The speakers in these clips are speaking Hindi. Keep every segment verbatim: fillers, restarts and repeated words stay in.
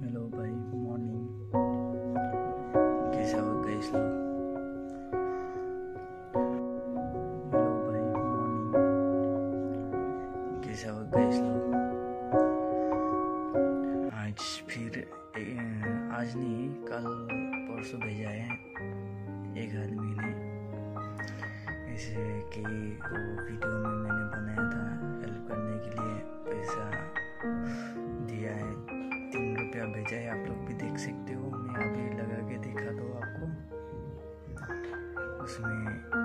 हेलो भाई, मॉर्निंग। कैसे हो गाइस लोग? हेलो भाई, मॉर्निंग। कैसे हो गाइस लोग? आज फिर ए, आज नहीं, कल परसों भेजा है एक आदमी ने, जैसे कि वो वीडियो में मैंने बनाया था, हेल्प करने के लिए पैसा दिया है, तीन रुपया भेजा है। आप लोग भी देख सकते हो, मैं अभी लगा के दिखा दो आपको। उसमें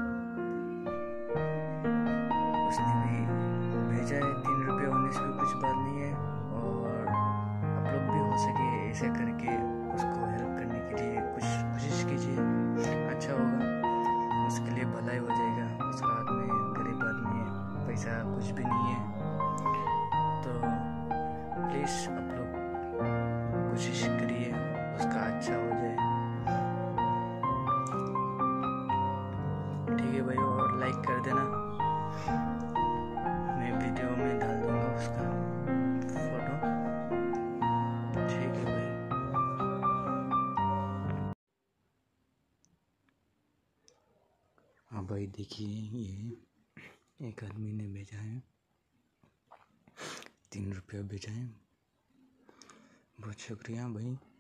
उसने भी भेजा है तीन रुपया होने से भी कुछ बात नहीं है, और आप लोग भी हो सके ऐसे करके उसको हेल्प करने के लिए कुछ कोशिश कीजिए, अच्छा होगा, उसके लिए भलाई हो जाएगा। उसका हाथ में गरीब आदमी है, पैसा कुछ भी नहीं है, तो प्लीज़ आप लोग कोशिश करिए उसका अच्छा हो जाए, ठीक है भाई। और लाइक कर देना, मैं वीडियो में डाल दूंगा उसका फोटो, ठीक है भाई। हाँ भाई, देखिए ये एक आदमी ने भेजा है, तीन रुपया भेजा है, बहुत शुक्रिया भाई।